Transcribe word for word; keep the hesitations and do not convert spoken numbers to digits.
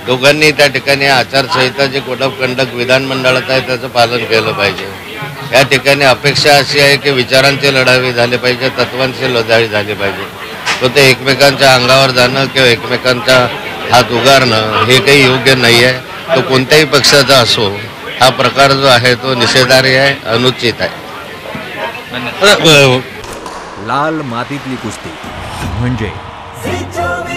दोघांनी त्या ठिकाणी आचारसंहिता जे कोड ऑफ कंडक्ट विधानमंडळात आहे त्याचं पालन केलं पाहिजे। या ठिकाणी अपेक्षा अशी आहे की विचारांचे लढाई झाले पाहिजे, तत्वांची लढाई झाली पाहिजे। तो ते एकमेकांच्या अंगावर जाणं किंवा एकमेकांचा हात उगारणं हे काही योग्य नाही आहे। तो कोणत्याही पक्षाचा असो, हा प्रकार जो आहे तो निषेधार्ह आहे, अनुचित आहे। लाल मातीतली कुस्ती म्हणजे